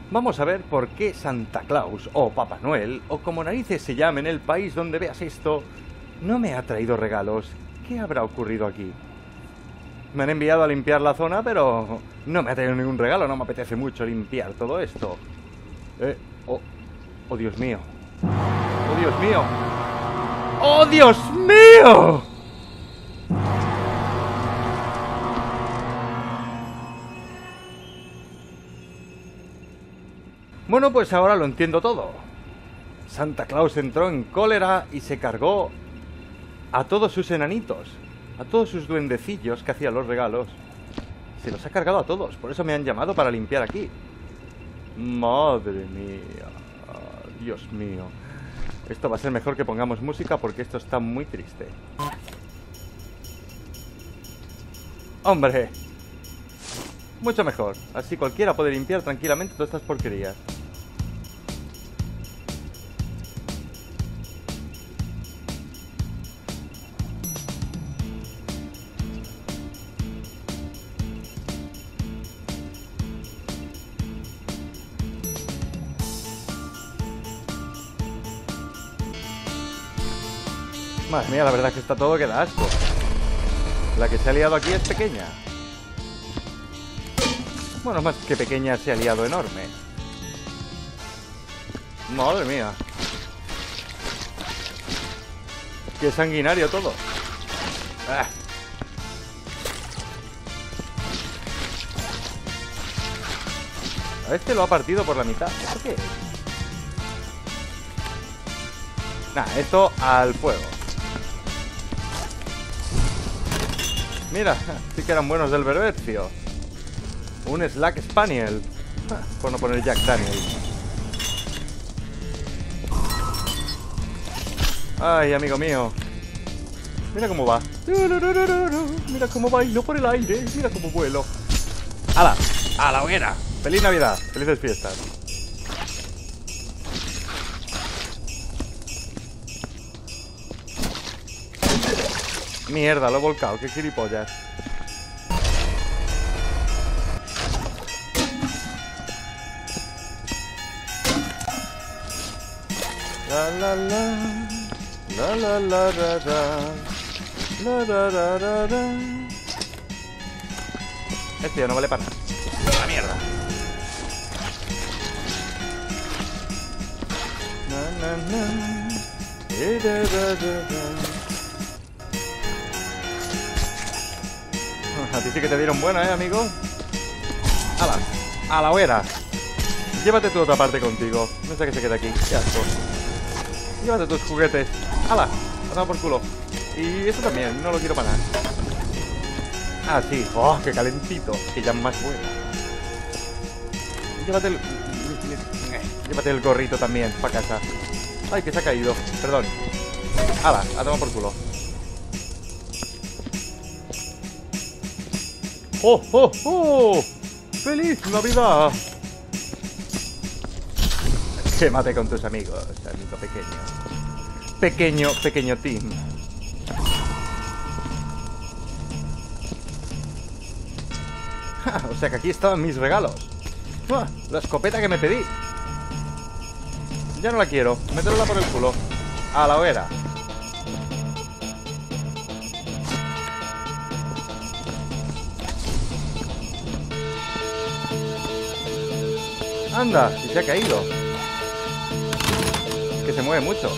Vamos a ver por qué Santa Claus, o Papá Noel, o como narices se llame en el país donde veas esto, no me ha traído regalos. ¿Qué habrá ocurrido aquí? Me han enviado a limpiar la zona, pero no me ha traído ningún regalo. No me apetece mucho limpiar todo esto. Oh, Dios mío. ¡Oh, Dios mío! ¡Oh, Dios mío! Bueno, pues ahora lo entiendo todo. Santa Claus entró en cólera y se cargó a todos sus enanitos, a todos sus duendecillos que hacían los regalos. Se los ha cargado a todos, por eso me han llamado para limpiar aquí. Madre mía, Dios mío. Esto va a ser mejor que pongamos música porque esto está muy triste. ¡Hombre! Mucho mejor, así cualquiera puede limpiar tranquilamente todas estas porquerías. Madre mía, la verdad es que está todo que da asco. La que se ha liado aquí es pequeña. Bueno, más que pequeña, se ha liado enorme. Madre mía. Qué sanguinario todo. Ah. A este lo ha partido por la mitad. ¿Por qué? Nah, esto al fuego. Mira, sí que eran buenos del Berbercio. Un Slack Spaniel. Por no poner Jack Daniels. Ay, amigo mío. Mira cómo va. Mira cómo bailo por el aire. Mira cómo vuelo. ¡Hala! ¡A la hoguera! ¡Feliz Navidad! ¡Felices fiestas! Mierda, lo he volcado. ¡Qué gilipollas! La la la. La la la la la. La la la la la. Este ya no vale para nada. ¡La mierda! Na, na, na. Da, da, da, da. A ti sí que te dieron buena, amigo. ¡Hala! ¡A la hoguera! Llévate tu otra parte contigo. No sé que se quede aquí. Qué asco. Llévate tus juguetes. ¡Hala! Pasado por culo. Y eso también, no lo quiero para nada. Ah, sí. ¡Oh, qué calentito! Que ya es más bueno. Llévate el gorrito también, para casa. Ay, que se ha caído. Perdón. ¡Hala! A tomar por culo. ¡Oh, oh, oh! ¡Feliz Navidad! Quémate con tus amigos, amigo pequeño. Pequeño team. Ja, o sea que aquí estaban mis regalos. La escopeta que me pedí. Ya no la quiero. Métela por el culo. A la hoguera. Anda, si se ha caído. Que se mueve mucho.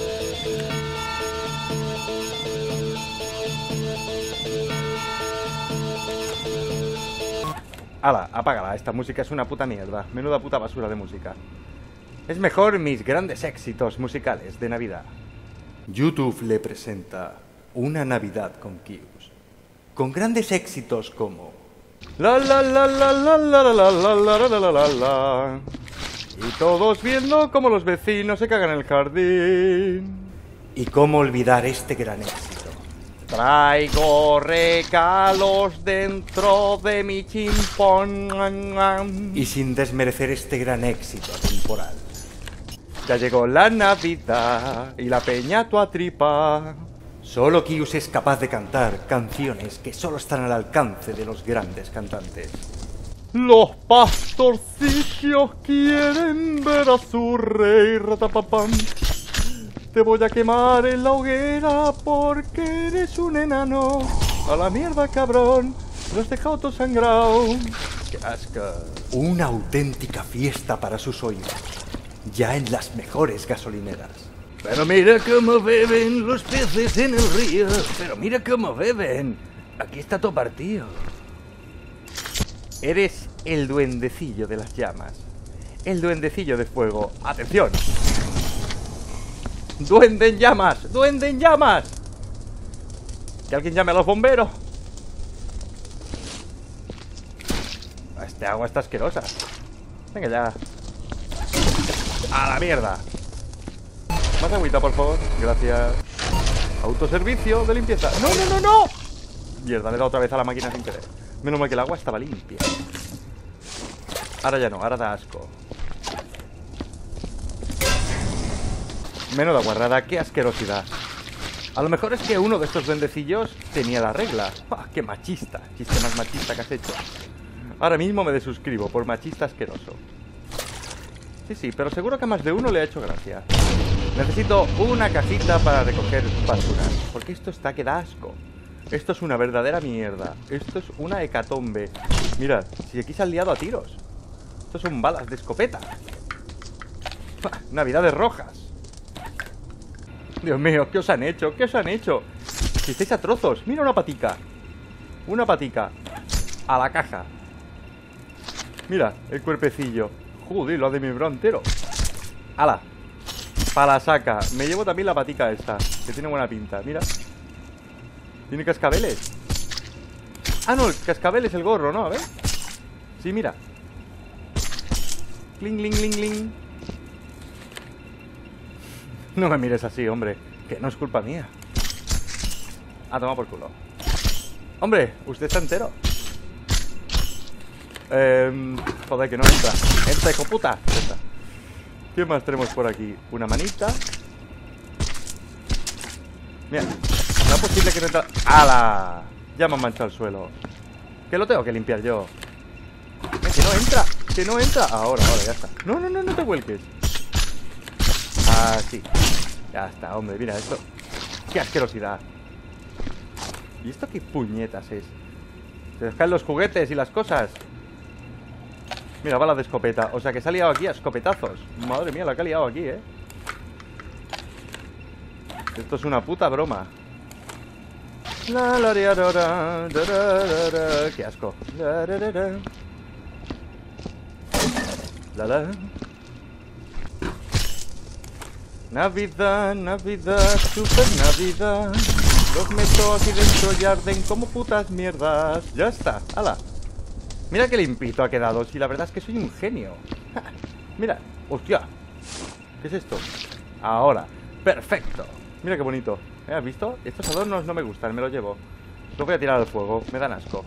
Hala, apágala. Esta música es una puta mierda. Menuda puta basura de música. Es mejor mis grandes éxitos musicales de Navidad. YouTube le presenta Una Navidad con Kius. Con grandes éxitos como la la la la la la la la la la la la la. Y todos viendo cómo los vecinos se cagan en el jardín. ¿Y cómo olvidar este gran éxito? Traigo regalos dentro de mi chimpón. Y sin desmerecer este gran éxito temporal. Ya llegó la Navidad y la peña tu tripa. Solo Kius es capaz de cantar canciones que solo están al alcance de los grandes cantantes. Los pastorcillos quieren ver a su rey, ratapapam. Te voy a quemar en la hoguera porque eres un enano. A la mierda, cabrón. Lo has dejado todo sangrado. ¡Qué asco! Una auténtica fiesta para sus oídos. Ya en las mejores gasolineras. Pero mira cómo beben los peces en el río. Pero mira cómo beben. Aquí está todo partido. Eres el duendecillo de las llamas. El duendecillo de fuego. ¡Atención! ¡Duende en llamas! ¡Duende en llamas! Que alguien llame a los bomberos. Este agua está asquerosa. Venga ya. ¡A la mierda! Más agüita, por favor. Gracias. Autoservicio de limpieza. ¡No, no, no, no! Mierda, le he dado otra vez a la máquina sin querer. Menos mal que el agua estaba limpia. Ahora ya no, ahora da asco. Menuda guarrada, qué asquerosidad. A lo mejor es que uno de estos duendecillos tenía la regla. ¡Ah, qué machista! Chiste más machista que has hecho. Ahora mismo me desuscribo por machista asqueroso. Sí, sí, pero seguro que a más de uno le ha hecho gracia. Necesito una cajita para recoger basura, porque esto está que da asco. Esto es una verdadera mierda. Esto es una hecatombe. Mirad, si aquí se han liado a tiros. Estos son balas de escopeta. Navidades rojas. Dios mío, ¿qué os han hecho? ¿Qué os han hecho? Si estáis a trozos. Mira una patica. Una patica. A la caja. Mira, el cuerpecillo. Joder, lo ha desmembrado entero. ¡Hala! Para la saca. Me llevo también la patica esta, que tiene buena pinta, mira. ¿Tiene cascabeles? Ah, no, el cascabel es el gorro, ¿no? A ver. Sí, mira. Cling, cling, cling, cling. No me mires así, hombre. Que no es culpa mía. Ah, toma por culo. Hombre, usted está entero. Joder, que no entra. Entra, hijo puta. Entra. ¿Qué más tenemos por aquí? Una manita. Mira, no es posible que no entra. ¡Hala! Ya me han manchado el suelo. Que lo tengo que limpiar yo. Que no entra. Que no entra. Ahora, ya está. No, no, no, no te vuelques. Así. Ya está, hombre, mira esto. ¡Qué asquerosidad! ¿Y esto qué puñetas es? Se les caen los juguetes y las cosas. Mira, balas de escopeta. O sea que se ha liado aquí a escopetazos. Madre mía, la que ha liado aquí, ¿eh? Esto es una puta broma. Qué asco. Navidad, Navidad, super Navidad. Los meto aquí dentro y arden como putas mierdas. Ya está, hala. Mira qué limpito ha quedado. Si la verdad es que soy un genio. Mira, hostia. ¿Qué es esto? Ahora, perfecto. Mira qué bonito. ¿Has visto? Estos adornos no me gustan, me los llevo. Los voy a tirar al fuego, me dan asco.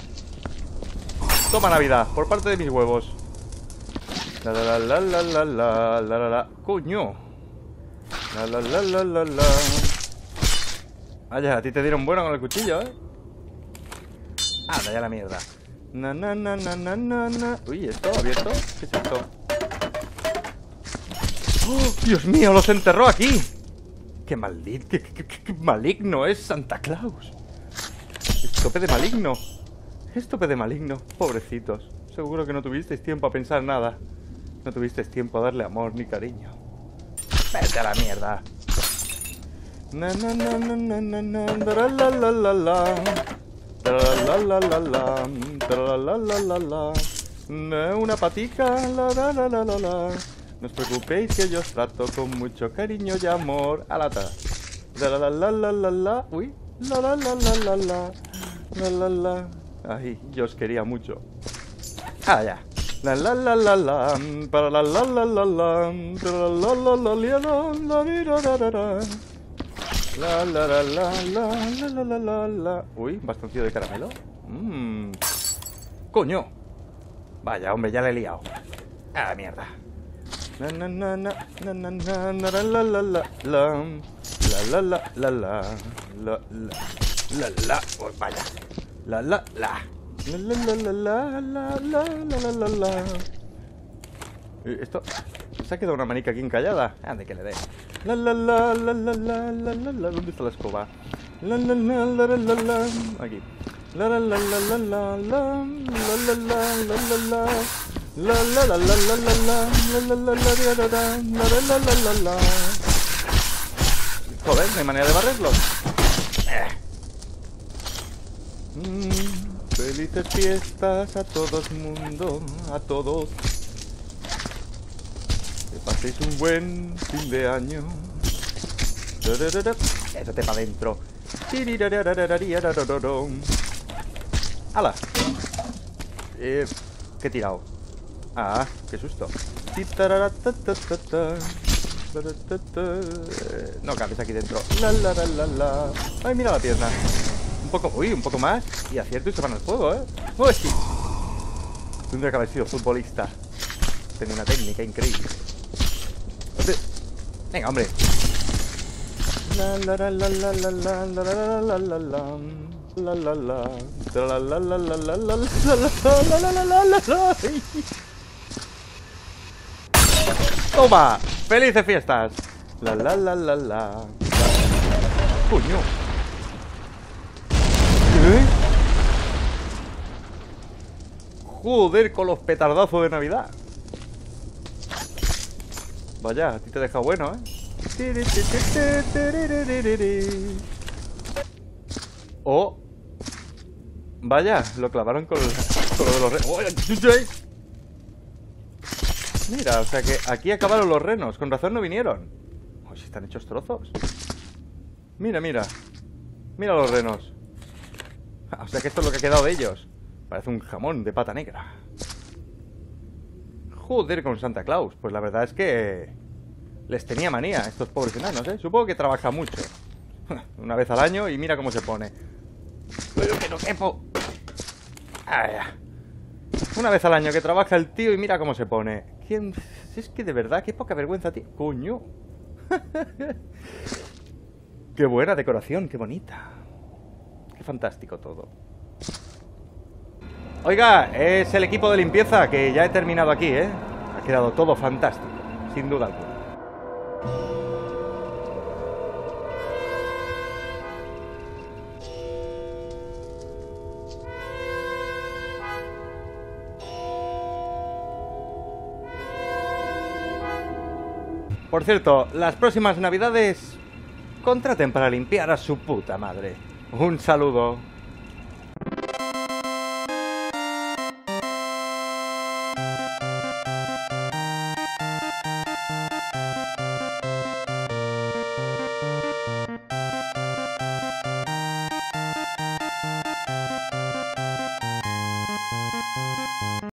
Toma Navidad, por parte de mis huevos. La la la la la la la la la. Coño. La la la la la la. Vaya, a ti te dieron bueno con el cuchillo, ¿eh? Anda ya la mierda. Na na na na na na na. Uy, ¿esto abierto? ¿Qué es esto? ¡Oh, Dios mío! ¡Los enterró aquí! ¡Qué maldito! ¡Qué maligno es Santa Claus! Estope de maligno. Estope de maligno. Pobrecitos. Seguro que no tuvisteis tiempo a pensar nada. No tuvisteis tiempo a darle amor ni cariño. ¡Vete a la mierda! Na na na na na na na la la la la la. La la la la, la la la. Una patica, la la la la la la. No os preocupéis que yo os trato con mucho cariño y amor. A la ta. La la la la la la. Uy, la la la la la la. La la la. Ay, yo os quería mucho. Ah, ya. La la la la la. Para la la la la la. La la la la la la. La la la la la la la la la. Uy, bastoncillo de caramelo. Coño. Vaya, hombre, ya le he liado. A la mierda. Na na na na na na na na la la la la la la la la la la la la la. Vaya. La la la. La la la la la la la la la la. Esto... ¿Se ha quedado una manica aquí encallada? Ande que le dé. La la la la la la la la la. ¿Dónde está la escoba? La la la la la la la. Aquí. La la la la la la la. La la la la la la. La la la la la la la. La la la la la la. La la la la la. Joder, no hay manera de barrerlo. Felices fiestas a todo el mundo, a todos. Que paséis un buen fin de año. Échate para adentro. ¡Hala! ¿Qué he tirado? Ah, qué susto. No cabes aquí dentro. La la la la la. Ay, mira la pierna. Un poco, uy, un poco más. Y acierto y se van al juego, Uy. Tendría que haber sido futbolista. Tengo una técnica increíble. Venga, hombre. La la la la la la la la la la la la. La la la. La la la la la la la la la la la la. ¡Toma! ¡Felices fiestas! La la la la la. ¡Coño! ¿Qué? Joder, con los petardazos de Navidad. Vaya, a ti te deja bueno, Oh. Vaya, lo clavaron con lo de los renos. Mira, o sea que aquí acabaron los renos. Con razón no vinieron. Uy, están hechos trozos. Mira, mira. Mira los renos. O sea que esto es lo que ha quedado de ellos. Parece un jamón de pata negra. Joder con Santa Claus. Pues la verdad es que les tenía manía estos pobres enanos, Supongo que trabaja mucho. Una vez al año y mira cómo se pone. Pero que no quepo. Una vez al año que trabaja el tío y mira cómo se pone. ¿Quién? Es que de verdad, qué poca vergüenza, tío. Coño. Qué buena decoración, qué bonita. Qué fantástico todo. Oiga, es el equipo de limpieza que ya he terminado aquí, Ha quedado todo fantástico, sin duda alguna. Por cierto, las próximas navidades contraten para limpiar a su puta madre. Un saludo.